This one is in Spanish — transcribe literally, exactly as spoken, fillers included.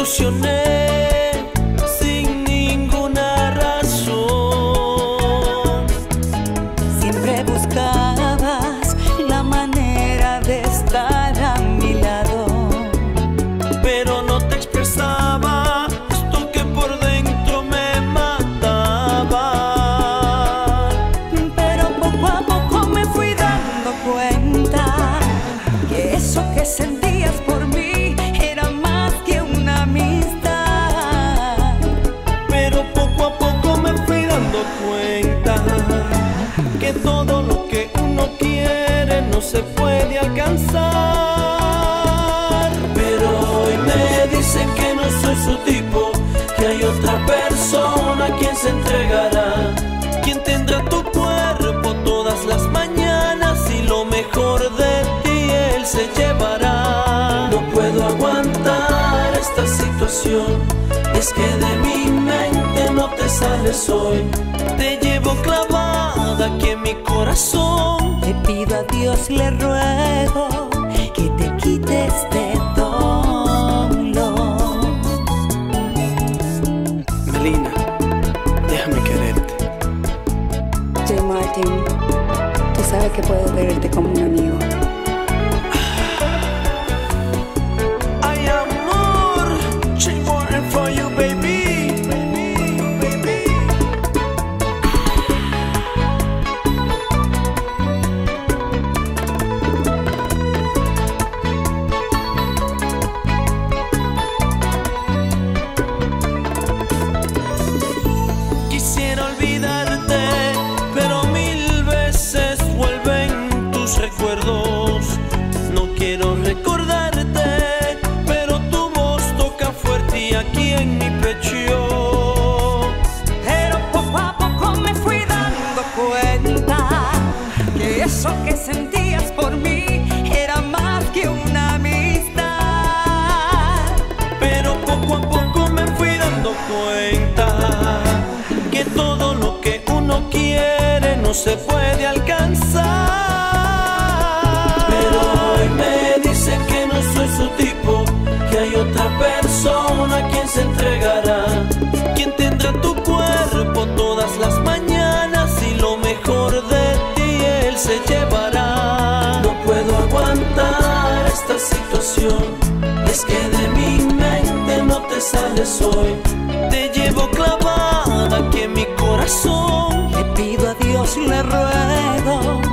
ilusioné sin ninguna razón. Siempre buscabas la manera de estar a mi lado, pero no te expresaba esto que por dentro me mataba. pero poco a poco me fui dando cuenta que eso que sentías por mí era más que una amistad. Pero poco a poco me fui dando cuenta que todo lo que uno quiere no se puede alcanzar. Pero hoy me dicen que no soy su tipo, que hay otra persona quien se entregará, quien tendrá tu cuerpo todas las mañanas y lo mejor de ti él se llevará. No puedo aguantar esta situación, es que de mi mente no te sales hoy. Te llevo clavada aquí en mi corazón. Le pido a Dios, le ruego que te quites de dolor. Melina, déjame quererte. J. Martin, tú sabes que puedo quererte como un amigo. Ay, amor, J. Martin for you, baby. Quisiera olvidarte, pero mil veces vuelven tus recuerdos. No quiero recordarte, pero tu voz toca fuerte y aquí en mi pecho. Pero poco a poco me fui dando cuenta que eso que sentías por mí era más que una amistad. Pero poco a poco me fui dando cuenta que todo lo que uno quiere no se puede alcanzar. Pero hoy me dicen que no soy su tipo, que hay otra persona quien se entregará, quien tendrá tu cuerpo todas las mañanas y lo mejor de ti él se llevará. No puedo aguantar esta situación, es que de mi mente no te sales hoy. Te llevo clavada aquí en mi corazón. Le pido a Dios, le ruego